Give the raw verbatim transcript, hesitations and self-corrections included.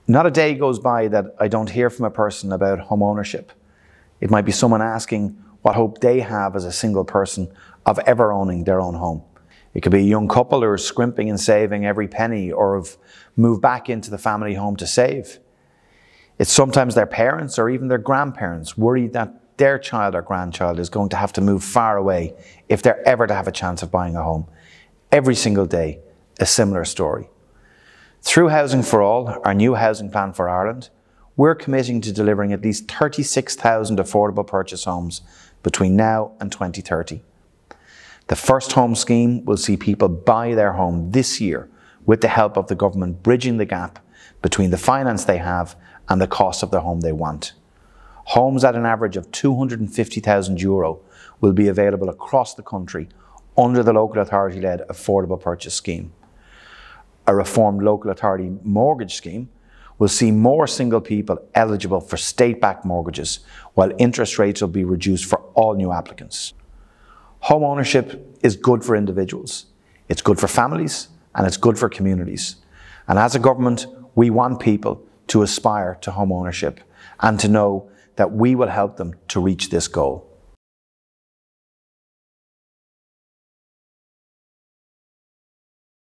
Not a day goes by that I don't hear from a person about home ownership. It might be someone asking what hope they have as a single person of ever owning their own home. It could be a young couple who are scrimping and saving every penny or have moved back into the family home to save. It's sometimes their parents or even their grandparents worried that their child or grandchild is going to have to move far away if they're ever to have a chance of buying a home. Every single day, a similar story. Through Housing for All, our new housing plan for Ireland, we're committing to delivering at least thirty-six thousand affordable purchase homes between now and twenty thirty. The First Home scheme will see people buy their home this year with the help of the government bridging the gap between the finance they have and the cost of the home they want. Homes at an average of two hundred fifty thousand euro will be available across the country under the local authority-led affordable purchase scheme. A reformed local authority mortgage scheme will see more single people eligible for state-backed mortgages, while interest rates will be reduced for all new applicants. Home ownership is good for individuals, it's good for families, and it's good for communities. And as a government, we want people to aspire to home ownership and to know that we will help them to reach this goal.